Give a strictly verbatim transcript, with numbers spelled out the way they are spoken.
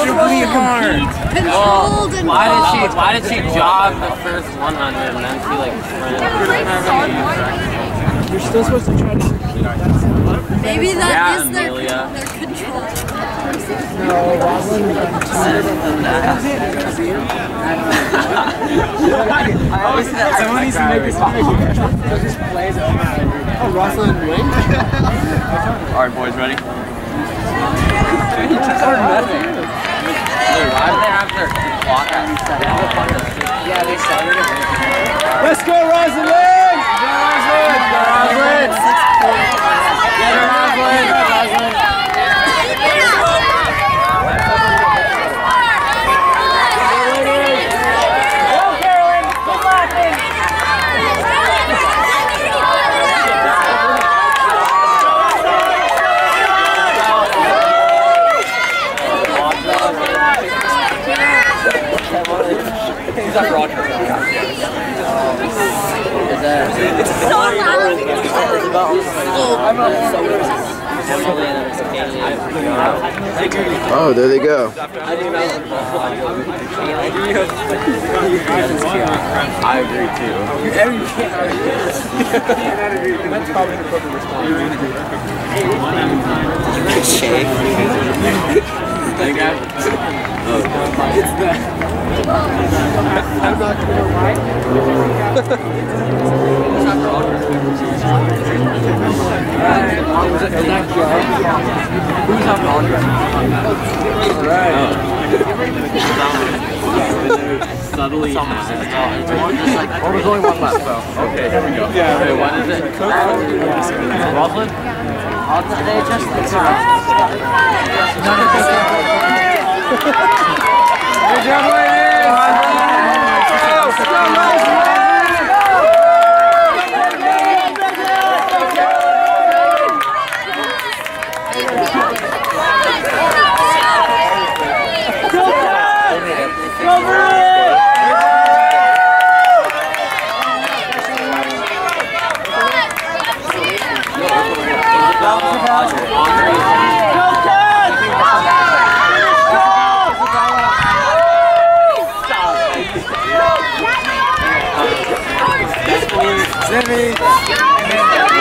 really hard. Well, why did she? Why did she jog the first one hundred and then she like sprinted? You're still supposed to try to repeat. Maybe that yeah, is their, Amelia. their control. No, Roslyn went to someone needs to make this video. So just plays over. Oh, Roslyn win? Alright, boys, ready? He just started messing. Why do they have their clock at seven? Yeah, they started it. Let's go, Roslyn! Go, Roslyn! Go, Roslyn! Get her, Roslyn! Roslyn! Is that Roger? Is that? It's so loud. Oh, there they go. I agree too. That's probably the appropriate response. Shake. It's that. I'm not going to go right. Who's up on Right. Subtly. Oh, there's only one left, so. Okay, here we go. Yeah. Okay, what is it? Roslyn? They just. Good job, ladies! Let's go, Roslyn! Jimmy!